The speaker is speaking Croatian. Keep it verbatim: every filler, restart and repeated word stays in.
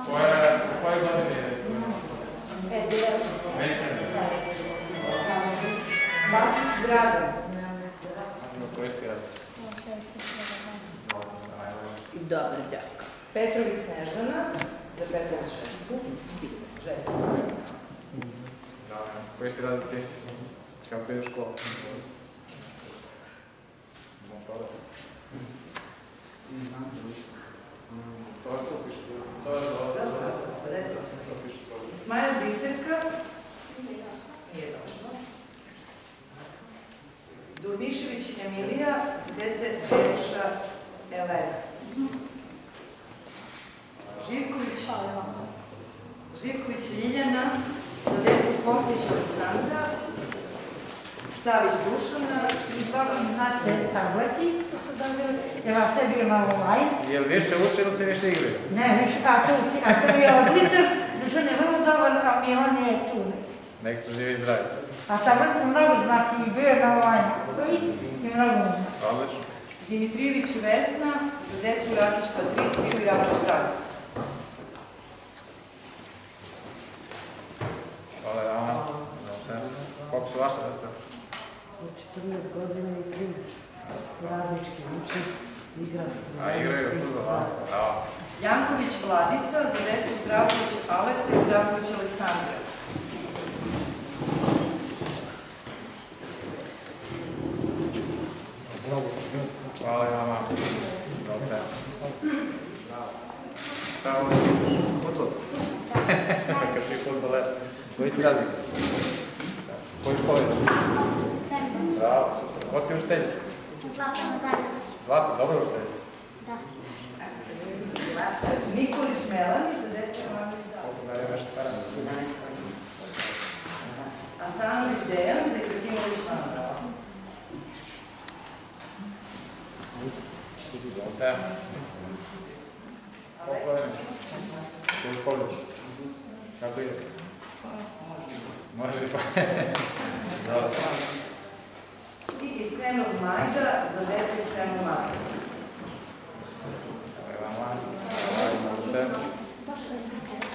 Koje godine je recimo? Mesene. Bačić Dragan. Koje ste radi? Dobar, djaka. Petrović Snežana, za Petrović Željko. Koje ste radi ti? Kako je u školu? Motora. To je to pišu. To je to. Ismail Biserka. Nije došlo. Durmišević Emilija, za dete Bereša Elena. Živković Živković Ljiljana, za decu Kostić Aleksandra. Savić Dušana. I dobro znate tableti, to su dobili, jer vas sve bio malo online. Je li više uče ili se više igraju? Ne, više, a to uči, a to je odličan, što ne vrlo dobar, a mi on je tu. Nek su živi i zdravi. A tablet mnogo znači i bio je na online, i mnogo znači. Odlično. Dimitrijević Vesna, za decu Rakić Patrisiju i Rakić Dragica. Hvala vama. Koliko su vaše deca? četrnaest godina i trideset. Radnički uči, igra. A igraju fudbal, bravo. Janković Vladica, za decu Zdravković Aleksa i Zdravković Aleksandra. Hvala i vama. Dobre. Šta ovo je? Fudbal? Kad si fudbaler. Koji si razlik? Koji školi? Bravo, super. Ko ti je učiteljica? Zlata Nadanović. Zlata, dobro je učiteljica. Da. Nikolić Melani, za decu Mamić Dao. Koliko da je vaša stara? Asanović Dejan, za Ibrahimović Manda. Dobre. Koliko je? Koji školi? Kako ide? Može pa. Dobro. I Iskrenog Majda, za dete Iskrenog Majda. Hvala i vama. Hvala i vama.